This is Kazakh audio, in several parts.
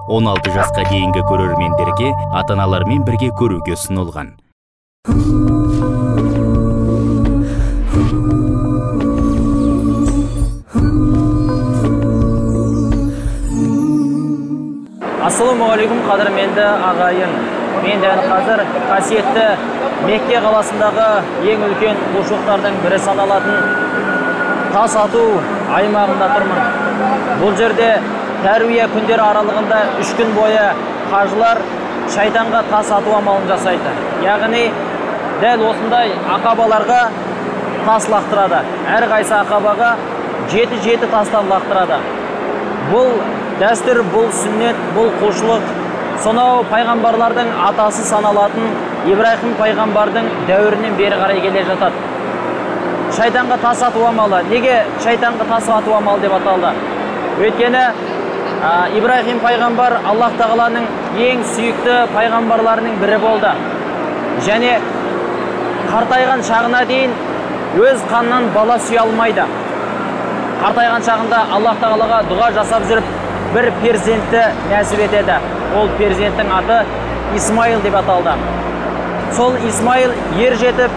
16 жасқа дейінгі көрермендерге ата-аналармен бірге көруге ұсынылған. Ассалаумағалейкум, қадірменді ағайын. Мен дәл қазір қасиетті Мекке қаласындағы ең үлкен құлшылықтардың бірі саналатын тас ату аймағында тұрмын. Бұл жерде тәруия күндері аралығында 3 күн бойы қажылар шайтанға тас ату амалын жасайды. Яғни дәл осындай ақабаларға тас лақтырады. Әрқайсы ақабаға 7 тастан лақтырады. Бұл дәстүр, бұл сүннет, бұл құлшылық сонау пайғамбарлардың атасы саналатын Ибраһим пайғамбардың дәуірінен бері қарай келе жатады. Шайтанға тас ату амалы. Неге шайтанға тас ату амалы деп аталды? Өйткені Ибраһим пайғамбар Аллах тағаланың ең сүйікті пайғамбарларының бірі болды. Және қартайған шағына дейін өз қанынан бала сүйе алмайды. Қартайған шағында Аллах тағалаға дұға жасап жүріп, бір перзентті нәсіп етеді. Ол перзенттің аты Исмаил деп аталды. Сол Исмаил ер жетіп,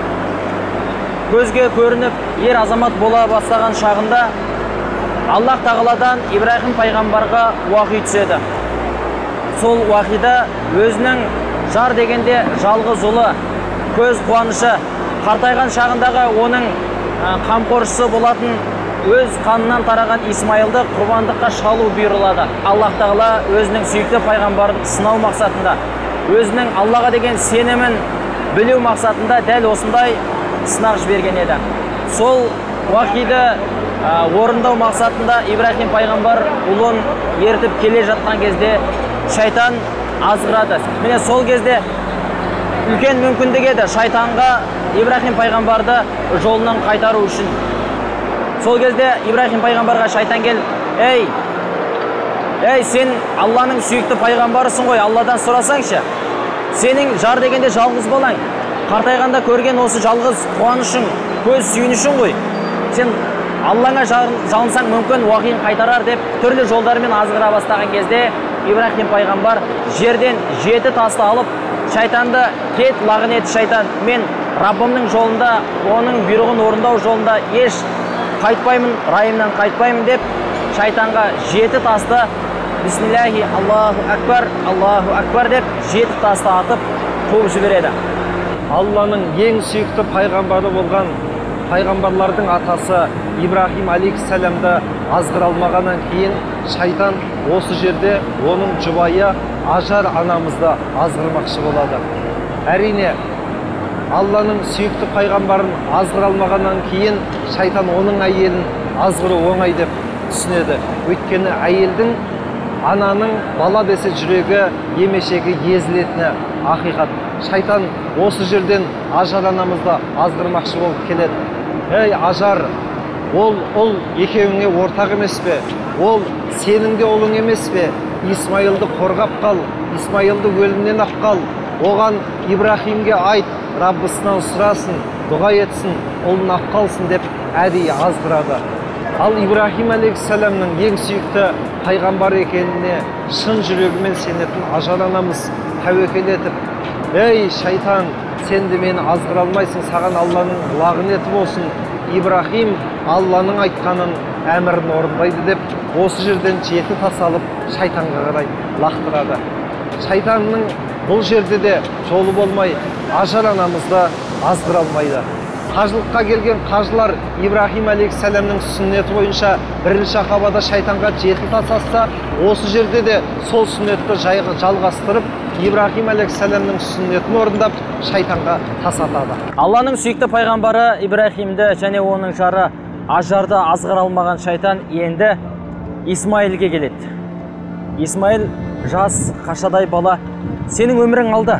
көзге көрініп, ер азамат бола бастаған шағында Аллах тағаладан Ибраһим пайғамбарға уахи түседі. Сол уахида өзінің жар дегенде жалғыз ұлы, көз қуанышы, қартайған шағындағы оның қамқоршысы болатын өз қанынан тараған Исмаилды құрбандыққа шалу бұйырылады. Аллах тағала өзінің сүйікті пайғамбарын сынау мақсатында, өзінің Аллаға деген сенімін білу мақсатында дәл осындай сынақ жіберген еді. Сол уахиді орындау мақсатында Ибраһим пайғамбар ұлын ертіп келе жатқан кезде шайтан азғырады. Міне сол кезде үлкен мүмкіндік еді шайтанға Ибраһим пайғамбарды жолынан қайтару үшін. Сол кезде Ибраһим пайғамбарға шайтан келіп, ей, сен Алланың сүйікті пайғамбарысың ғой, Алладан сұрасаңшы. Сенің жар дегенде жалғыз балаң, қартайғанда көрген осы жалғыз қуанышың, көз сүйінішің ғой. Сен Аллаңа жалынсаң мүмкін уақиын қайтарар деп түрлі жолдармен азғыра бастаған кезде Ибраһим пайғамбар жерден 7 тасты алып, шайтанды кет, лағынет шайтан, мен Раббымның жолында, оның бұйрығын орындау жолында еш қайтпаймын, райымнан қайтпаймын деп шайтанға 7 тасты бисмиллахи Аллаху акбар деп 7 тасты атып қуып жібереді. Алланың ең сүйікті пайғамбары болған пайғамбарлардың атасы Ибраһим алейхиссаламды азғыра алмағаннан кейін шайтан осы жерде оның жұбайы Ажар анамызды азғырмақшы болады. Әрине, Алланың сүйікті пайғамбарын азғыра алмағаннан кейін шайтан оның әйелін азғыру оңай деп түсінеді. Өйткені әйелдің ананың бала десе жүрегі, емешегі езілетіні ақиқат. Шайтан осы жерден Ажар анамызды азғырмақшы болып келеді. Ей Ажар, ол екеуіңе ортақ емес пе? Ол сенің де ұлың емес пе? Исмаилды қорғап қал, Исмаилды өлімнен ақ қал. Оған Ибраһимге айт, Раббысынан сұрасын, дұға етсін, ұлын ақ қалсын деп әдейі азғырады. Ал Ибраһим алейхиссаламның ең сүйікті пайғамбар екеніне шын жүрегімен сенетін Ажар анамыз тәуекел етіп, ей шайтан, сен де мені азғыра алмайсың, саған Алланың лағынеті болсын. Ибраһим Алланың айтқанын, әмірін орындайды деп, осы жерден 7 тас алып шайтанға қарай лақтырады. Шайтанның бұл жерде де жолы болмай, Ажар анамызды азғыра алмайды. Қажылыққа келген қажылар Ибраһим алейхиссаламның сүннеті бойынша бірінші ақабада шайтанға 7 тас атса, осы жерде де сол сүннетті жалғастырып, Ибраһим алейхиссаламның сүннетін орындап, шайтанға тас атады. Алланың сүйікті пайғамбары Ибраһимді және оның жары Ажарды азғыра алмаған шайтан енді Исмаилге келеді. Исмаил жас, қашадай бала, сенің өмірің алда.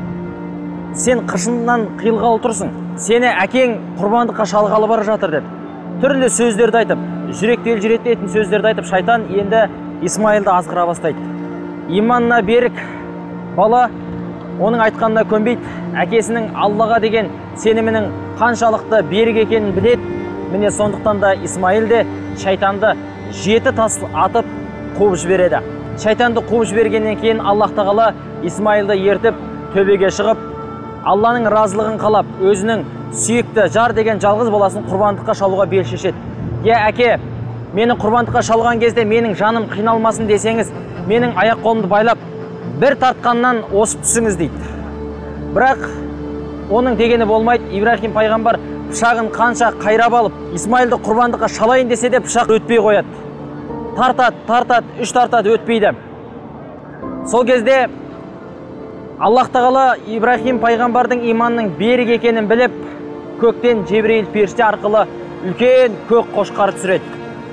Сен қышыннан қиылғалы тұрсың. Сені әкең құрбандыққа шалғалы бара жатыр деп. Түрлі сөздерді айтып, жүректі елжірететін сөздерді айтып, шайтан енді Исмаилді азғыра бастайды. Иманына берік бала оның айтқанына көнбейді. Әкесінің Аллаға деген сенімінің қаншалықты берік екенін біледі. Міне сондықтан да Исмаил де шайтанды 7 тас атып қуып жібереді. Шайтанды қуып жібергеннен кейін Аллах тағала Исмайылды ертіп төбеге шығып, Алланың разылығын қалап, өзінің сүйікті жар деген жалғыз баласын құрбандыққа шалуға бел шешеді. Әке, мені құрбандыққа шалған кезде менің жаным қиналмасын десеңіз, менің аяқ қолымды байлап, бір тартқаннан осып түсіңіз дейді. Бірақ оның дегені болмайды. Ибрахим пайғамбар пышағын қанша қайрап алып, Исмайылды құрбандыққа шалайын десе де пышақ өтпей қояды. Тартады, үш тартады, өтпейді. Сол кезде Аллах тағала Ибрахим пайғамбардың иманның берік екенін біліп, көктен Жебірейіл періште арқылы үлкен көк қошқар түсіреді.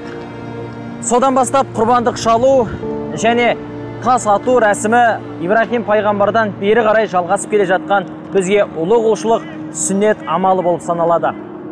Содан бастап құрбандық шалу және тас ату рәсімі Ибрахим пайғамбардан бері қарай жалғасып келе жатқан бізге ұлы құлшылық сүннет амалы болып саналады.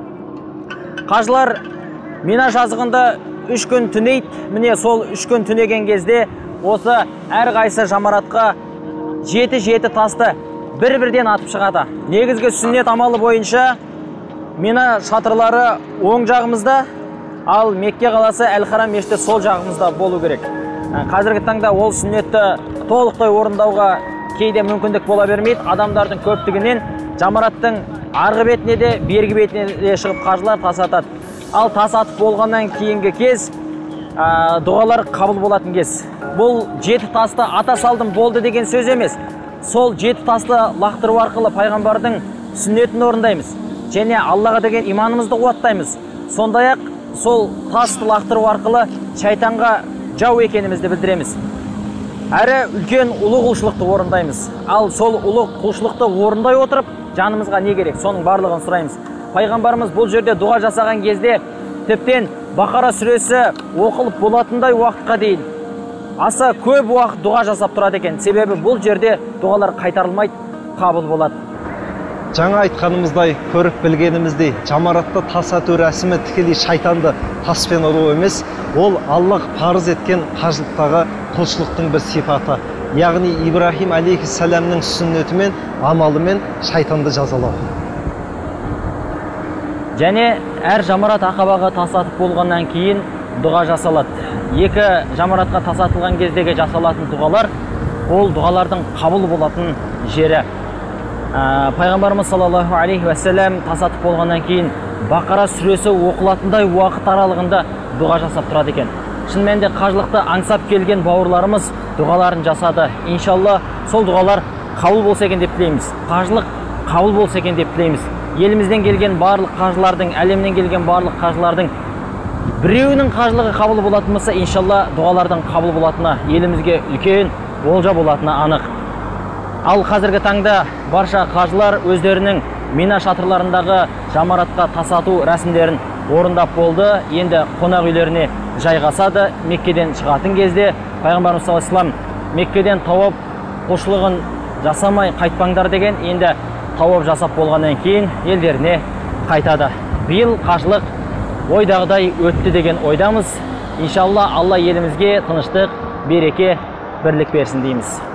Қажылар Мина жазығында 3 күн түнейді. Міне сол 3 күн түнеген кезде осы әрқайсы жамаратқа 7 тасты бір-бірден атып шығады. Негізгі сүннет амалы бойынша Мина шатырлары оң жағымызда, ал Мекке қаласы Әл-Харам мешіті сол жағымызда болу керек. Қазіргі таңда ол сүннетті толықтай орындауға кейде мүмкіндік бола бермейді. Адамдардың көптігінен жамараттың арғы бетіне де, бергі бетіне де шығып қажылар тас атады. Ал тас атып болғаннан кейінгі кез дұғалар қабыл болатын кез. Бұл 7 тасты ата салдым болды деген сөз емес. Сол 7 тасты лақтыру арқылы пайғамбардың сүннетін орындаймыз. Және Аллаға деген иманымызды қуаттаймыз. Сондай-ақ сол тасты лақтыру арқылы шайтанға жау екенімізді білдіреміз. Әрі үлкен ұлы құлшылықты орындаймыз. Ал сол ұлы құлшылықты орындай отырып, жанымызға не керек? Соның барлығын сұраймыз. Пайғамбарымыз бұл жерде дұға жасаған кезде тіптен Бақара сүресі оқылып болатындай уақытқа дейін аса көп уақыт дұға жасап тұрады екен. Себебі бұл жерде дұғалар қайтарылмайды, қабыл болады. Жаңа айтқанымыздай, көріп білгеніміздей, жамаратта тас ату рәсімі тікелей шайтанды таспен ұру емес, ол Аллах парыз еткен қажылықтағы құлшылықтың бір сипаты. Яғни Ибрахим алейхиссаламның сүннетімен, амалымен шайтанды жазалау. Және әр жамарат ақабаға тас атып болғаннан кейін дұға жасалады. 2 жамаратқа тас атылған кездегі жасалатын дұғалар, ол дұғалардың қабыл болатын жері. Пайғамбарымыз саллаллаху алейхи уассалам тас атып болғаннан кейін Бақара сүресі оқылатындай уақыт аралығында дұға жасап тұрады екен. Шын мәнінде қажылықты аңсап келген бауырларымыз дұғаларын жасады. Иншалла сол дұғалар қабыл болса екен деп тілейміз. Қажылық қабыл болса екен деп тілейміз. Елімізден келген барлық қажылардың, әлемнен келген барлық қажылардың біреуінің қажылығы қабыл болатын болса, иншалла дұғалардың қабыл болатыны елімізге үлкен олжа болатыны анық. Ал қазіргі таңда барша қажылар өздерінің Мина шатырларындағы жамаратқа тас ату рәсімдерін орындап болды. Енді қонақ үйлеріне жайғасады. Меккеден шығатын кезде Пайғамбарымыз саллаллаху алейхи вассалам Меккеден тауап құлшылығын жасамай қайтпаңдар деген, енді тауап жасап болғаннан кейін елдеріне қайтады. Биыл қажылық ойдағыдай өтті деген ойдамыз. Иншалла Алла елімізге тыныштық, береке, бірлік берсін дейміз.